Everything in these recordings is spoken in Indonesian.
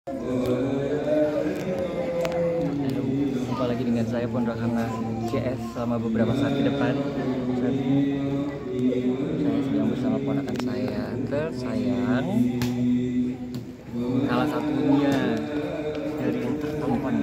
Jumpa lagi dengan saya Pondrakana CS selama beberapa saat ke depan. Saat saya sedang bersama ponakan saya tersayang, salah satunya dari yang tertampan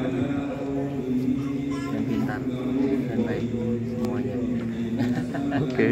dan pintar dan baik semuanya. Oke.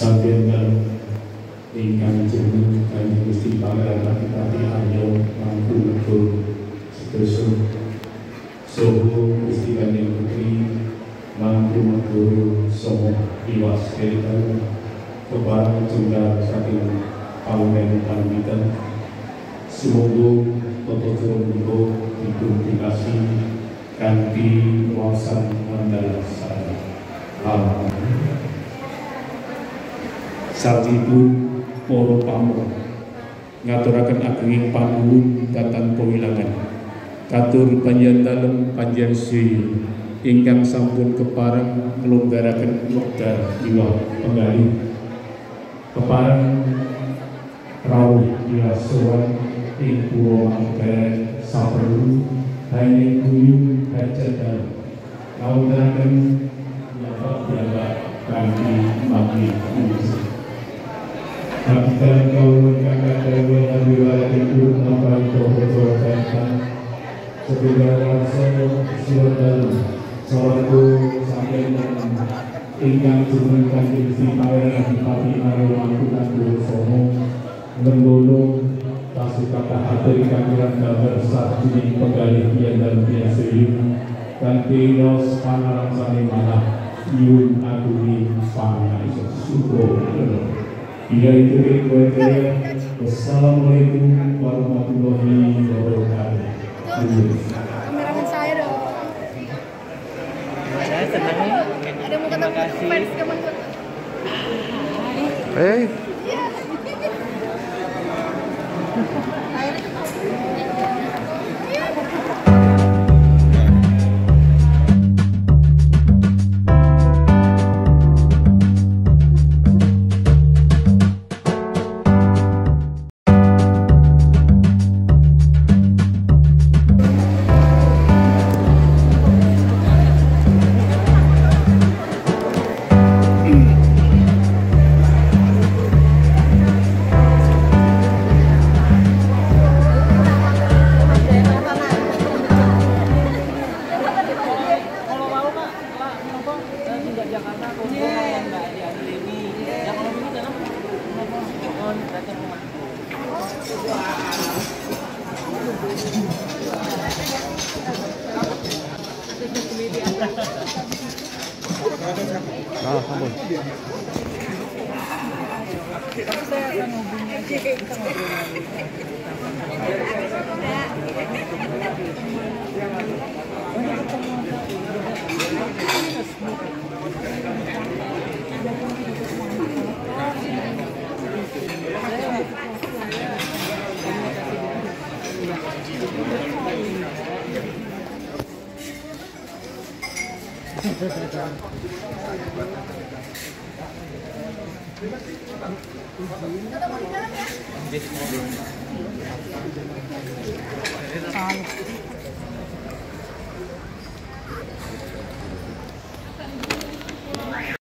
Sampun ingkang jeneng Kanjeng Gusti Pangeran Adipati Arya Mangkunegara Sedoso Soho Gusti Kanjeng Putri Mangkunegara Somo Iwas Keritan keparang jenggal saking paumen pamiten semoga toto jero dipun dikasih kanthi wawasan mandala sareng. Amin. Sarjipun para pamor ngaturaken agenging panuwun dhateng pawilangan katur panjenengan dalem panjenengan sri ingkang sampun kepareng nglonggaraken wekdal iwah penggalih kepareng rawuh diwasowan ing Pulo Mangkunegaran saperlu hanya guyung hajat dalem ngawontenaken nyapa kanthi manggi puji. Habitan kau kakak dewa nabi walat itu nampak kau kata sebagai rasa silat dalam suatu sampai ingkang jumengkan Gusti Pangeran Adipati Arya Mangkunegara Somo Ngendolo tasukata hati kangelan gambar sarjini penggalih pian dan piasih kanthi nos panarangsane manah yun aguni pangaisa suko. Ia itu berikutnya. Wassalamualaikum warahmatullahi wabarakatuh. Kameramen saya dong. Saya senang nih. Ada mau ketemu fans teman. Salut.